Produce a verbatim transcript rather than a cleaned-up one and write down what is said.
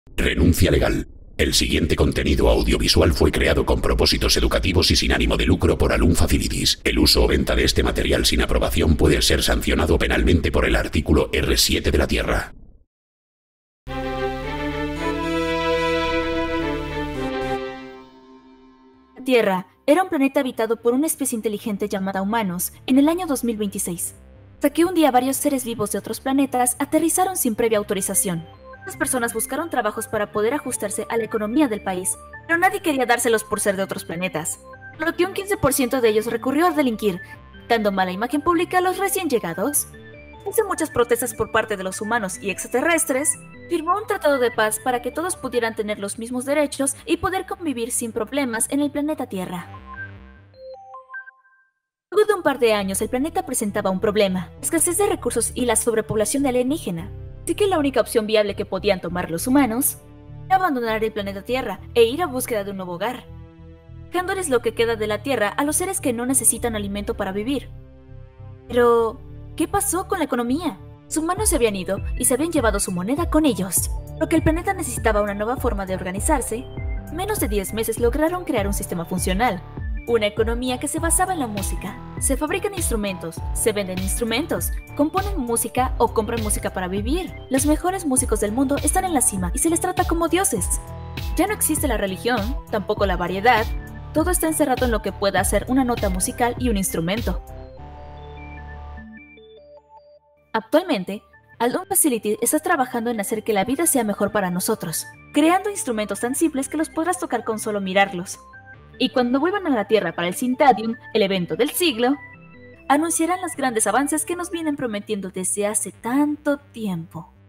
Renuncia legal. El siguiente contenido audiovisual fue creado con propósitos educativos y sin ánimo de lucro por Alum Facilities. El uso o venta de este material sin aprobación puede ser sancionado penalmente por el artículo erre siete de la Tierra. La Tierra era un planeta habitado por una especie inteligente llamada humanos en el año dos mil veintiséis, hasta que un día varios seres vivos de otros planetas aterrizaron sin previa autorización. Las personas buscaron trabajos para poder ajustarse a la economía del país, pero nadie quería dárselos por ser de otros planetas, por lo que un quince por ciento de ellos recurrió a delinquir, dando mala imagen pública a los recién llegados. Después de muchas protestas por parte de los humanos y extraterrestres, firmó un tratado de paz para que todos pudieran tener los mismos derechos y poder convivir sin problemas en el planeta Tierra. Luego de un par de años, el planeta presentaba un problema: la escasez de recursos y la sobrepoblación de alienígena. Así que la única opción viable que podían tomar los humanos era abandonar el planeta Tierra e ir a búsqueda de un nuevo hogar, dejándoles lo que queda de la Tierra a los seres que no necesitan alimento para vivir. Pero, ¿qué pasó con la economía? Los humanos se habían ido y se habían llevado su moneda con ellos, lo que el planeta necesitaba una nueva forma de organizarse. En menos de diez meses lograron crear un sistema funcional. Una economía que se basaba en la música. Se fabrican instrumentos, se venden instrumentos, componen música o compran música para vivir. Los mejores músicos del mundo están en la cima y se les trata como dioses. Ya no existe la religión, tampoco la variedad. Todo está encerrado en lo que pueda hacer una nota musical y un instrumento. Actualmente, Alum Facility está trabajando en hacer que la vida sea mejor para nosotros, creando instrumentos tan simples que los podrás tocar con solo mirarlos. Y cuando vuelvan a la Tierra para el Syntadium, el evento del siglo, anunciarán los grandes avances que nos vienen prometiendo desde hace tanto tiempo.